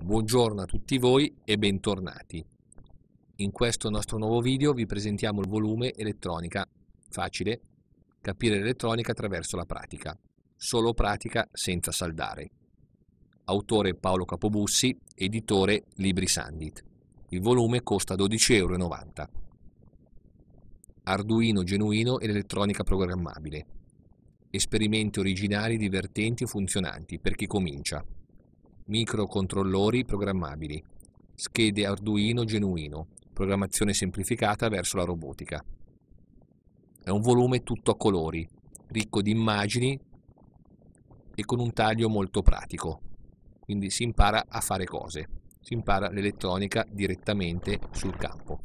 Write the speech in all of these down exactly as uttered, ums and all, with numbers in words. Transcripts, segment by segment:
Buongiorno a tutti voi e bentornati. In questo nostro nuovo video vi presentiamo il volume Elettronica facile, capire l'elettronica attraverso la pratica, solo pratica senza saldare. Autore Paolo Capobussi, editore Libri Sandit. Il volume costa dodici e novanta euro. Arduino genuino e l'elettronica programmabile. Esperimenti originali, divertenti e funzionanti per chi comincia. Microcontrollori programmabili, schede Arduino genuino, programmazione semplificata verso la robotica. È un volume tutto a colori, ricco di immagini e con un taglio molto pratico, quindi si impara a fare cose, si impara l'elettronica direttamente sul campo.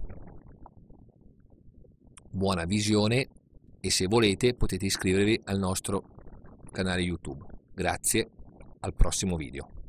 Buona visione e se volete potete iscrivervi al nostro canale YouTube. Grazie, al prossimo video.